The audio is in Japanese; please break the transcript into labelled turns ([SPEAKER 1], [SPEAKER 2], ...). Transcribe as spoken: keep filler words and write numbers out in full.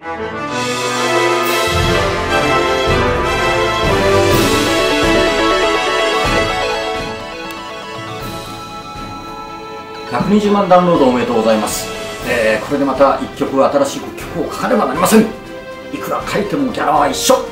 [SPEAKER 1] ひゃくにじゅうまんダウンロードおめでとうございます。えー、これでまたいっきょく新しい曲を書かねばなりません。いくら書いてもギャラは一緒。